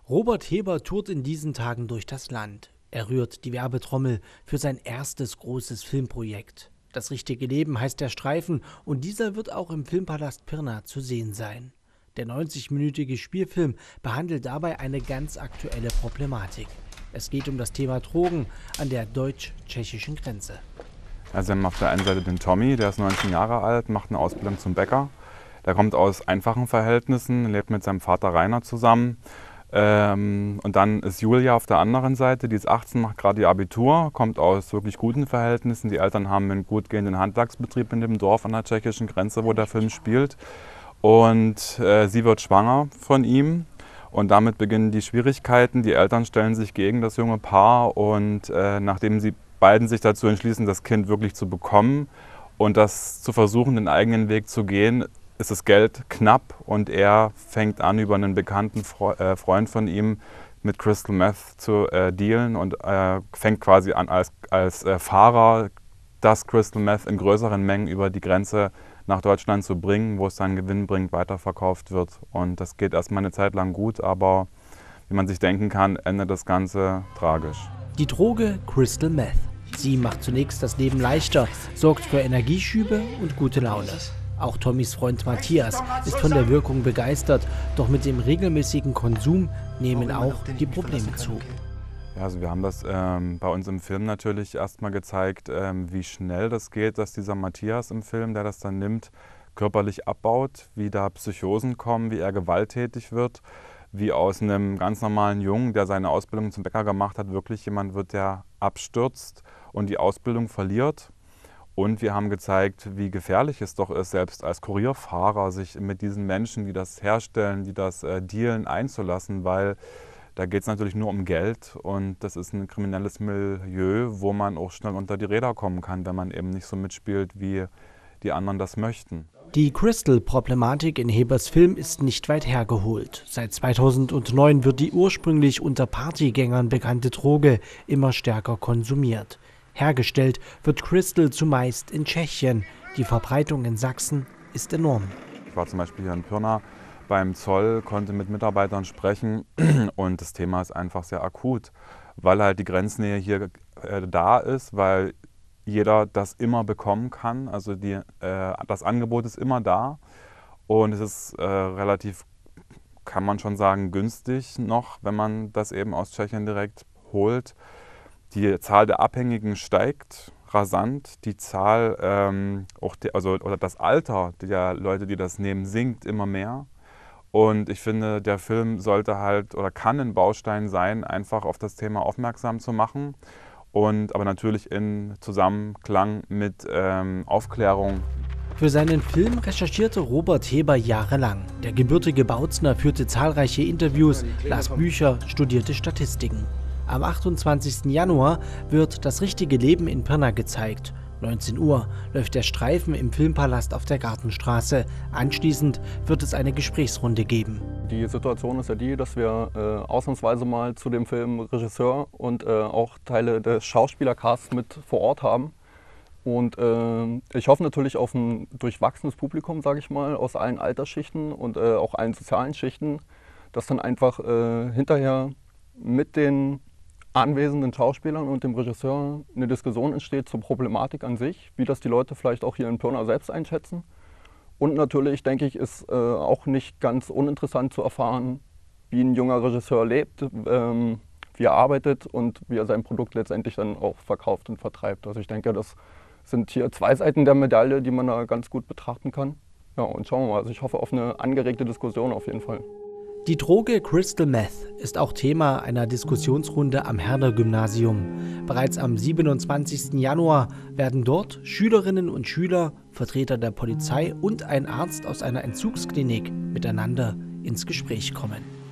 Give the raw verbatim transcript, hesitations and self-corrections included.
Robert Heber tourt in diesen Tagen durch das Land. Er rührt die Werbetrommel für sein erstes großes Filmprojekt. Das richtige Leben heißt der Streifen und dieser wird auch im Filmpalast Pirna zu sehen sein. Der neunzigminütige Spielfilm behandelt dabei eine ganz aktuelle Problematik. Es geht um das Thema Drogen an der deutsch-tschechischen Grenze. Also wir haben auf der einen Seite den Tommy, der ist neunzehn Jahre alt, macht eine Ausbildung zum Bäcker. Der kommt aus einfachen Verhältnissen, lebt mit seinem Vater Rainer zusammen. Ähm, und dann ist Julia auf der anderen Seite, die ist achtzehn, macht gerade ihr Abitur, kommt aus wirklich guten Verhältnissen. Die Eltern haben einen gut gehenden Handwerksbetrieb in dem Dorf an der tschechischen Grenze, wo der Film spielt. Und äh, sie wird schwanger von ihm und damit beginnen die Schwierigkeiten. Die Eltern stellen sich gegen das junge Paar und äh, nachdem sie beiden sich dazu entschließen, das Kind wirklich zu bekommen und das zu versuchen, den eigenen Weg zu gehen, ist das Geld knapp und er fängt an, über einen bekannten Fre äh, Freund von ihm mit Crystal Meth zu äh, dealen und äh, fängt quasi an, als, als äh, Fahrer das Crystal Meth in größeren Mengen über die Grenze nach Deutschland zu bringen, wo es dann gewinnbringend weiterverkauft wird. Und das geht erstmal eine Zeit lang gut, aber wie man sich denken kann, endet das Ganze tragisch. Die Droge Crystal Meth. Sie macht zunächst das Leben leichter, sorgt für Energieschübe und gute Laune. Auch Tommys Freund Matthias ist von der Wirkung begeistert, doch mit dem regelmäßigen Konsum nehmen auch die Probleme zu. Ja, also wir haben das ähm, bei uns im Film natürlich erstmal gezeigt, ähm, wie schnell das geht, dass dieser Matthias im Film, der das dann nimmt, körperlich abbaut, wie da Psychosen kommen, wie er gewalttätig wird, wie aus einem ganz normalen Jungen, der seine Ausbildung zum Bäcker gemacht hat, wirklich jemand wird, der abstürzt und die Ausbildung verliert. Und wir haben gezeigt, wie gefährlich es doch ist, selbst als Kurierfahrer sich mit diesen Menschen, die das herstellen, die das äh, dealen, einzulassen, weil da geht es natürlich nur um Geld und das ist ein kriminelles Milieu, wo man auch schnell unter die Räder kommen kann, wenn man eben nicht so mitspielt, wie die anderen das möchten. Die Crystal-Problematik in Hebers Film ist nicht weit hergeholt. Seit zweitausendneun wird die ursprünglich unter Partygängern bekannte Droge immer stärker konsumiert. Hergestellt wird Crystal zumeist in Tschechien. Die Verbreitung in Sachsen ist enorm. Ich war zum Beispiel hier in Pirna beim Zoll, konnte mit Mitarbeitern sprechen und das Thema ist einfach sehr akut, weil halt die Grenznähe hier äh, da ist, weil jeder das immer bekommen kann. Also die, äh, das Angebot ist immer da und es ist äh, relativ, kann man schon sagen, günstig noch, wenn man das eben aus Tschechien direkt holt. Die Zahl der Abhängigen steigt rasant, die Zahl, ähm, auch die, also, oder das Alter der Leute, die das nehmen, sinkt immer mehr. Und ich finde, der Film sollte halt oder kann ein Baustein sein, einfach auf das Thema aufmerksam zu machen. Und aber natürlich in Zusammenklang mit ähm, Aufklärung. Für seinen Film recherchierte Robert Heber jahrelang. Der gebürtige Bautzner führte zahlreiche Interviews, las Bücher, studierte Statistiken. Am achtundzwanzigsten Januar wird das richtige Leben in Pirna gezeigt. neunzehn Uhr läuft der Streifen im Filmpalast auf der Gartenstraße. Anschließend wird es eine Gesprächsrunde geben. Die Situation ist ja die, dass wir äh, ausnahmsweise mal zu dem Film Regisseur und äh, auch Teile des Schauspielercasts mit vor Ort haben. Und äh, ich hoffe natürlich auf ein durchwachsenes Publikum, sage ich mal, aus allen Altersschichten und äh, auch allen sozialen Schichten, das dann einfach äh, hinterher mit den anwesenden Schauspielern und dem Regisseur eine Diskussion entsteht zur Problematik an sich, wie das die Leute vielleicht auch hier in Pirna selbst einschätzen. Und natürlich, denke ich, ist äh, auch nicht ganz uninteressant zu erfahren, wie ein junger Regisseur lebt, ähm, wie er arbeitet und wie er sein Produkt letztendlich dann auch verkauft und vertreibt. Also ich denke, das sind hier zwei Seiten der Medaille, die man da ganz gut betrachten kann. Ja, und schauen wir mal. Also ich hoffe auf eine angeregte Diskussion auf jeden Fall. Die Droge Crystal Meth ist auch Thema einer Diskussionsrunde am Herder-Gymnasium. Bereits am siebenundzwanzigsten Januar werden dort Schülerinnen und Schüler, Vertreter der Polizei und ein Arzt aus einer Entzugsklinik miteinander ins Gespräch kommen.